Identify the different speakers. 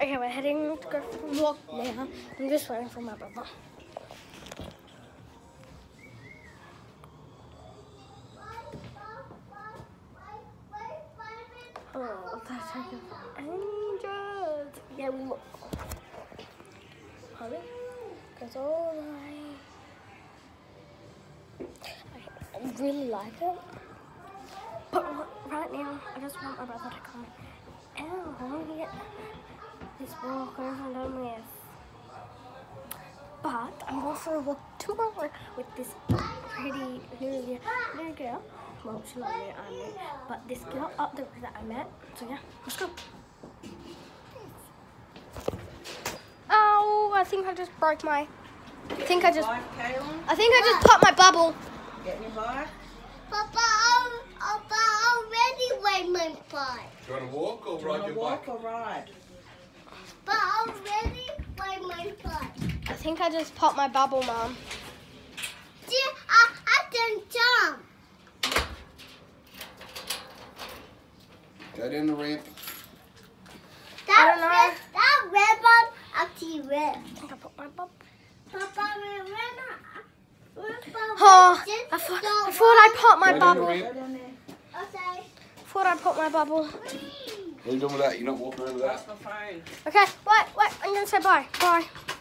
Speaker 1: Okay, we're heading to go for a walk now. I'm just waiting for my brother. Oh, that's like angels. Yeah, we look. Honey, goes all the way. I really like it. But right now, I just want my brother to come. And I want to get this walk over and done with. But I'm also walking tomorrow with this pretty new girl. Well, she's not new, I'm new. But this girl up the road that I met. So yeah, let's go. Oh, I think I just broke my. I think I just popped my bubble.
Speaker 2: Getting your bike?
Speaker 3: Papa, I already ride my bike.
Speaker 4: Do you want to walk or ride your bike?
Speaker 2: Walk or ride?
Speaker 3: But I already ride my bike.
Speaker 1: I think I just popped my bubble, Mum.
Speaker 3: See, I can jump.
Speaker 4: Go down the ramp.
Speaker 1: I don't know.
Speaker 3: That red ball actually red.
Speaker 1: I think I popped my bubble.
Speaker 3: Papa,
Speaker 1: Oh, I thought I popped my
Speaker 4: Go down the
Speaker 1: bubble.
Speaker 4: ramp.
Speaker 2: Go down there.
Speaker 3: Okay.
Speaker 1: Thought I popped my bubble.
Speaker 4: What are you doing with that? You're not walking around with that?
Speaker 2: That's my phone.
Speaker 1: Okay, wait, I'm gonna say bye. Bye.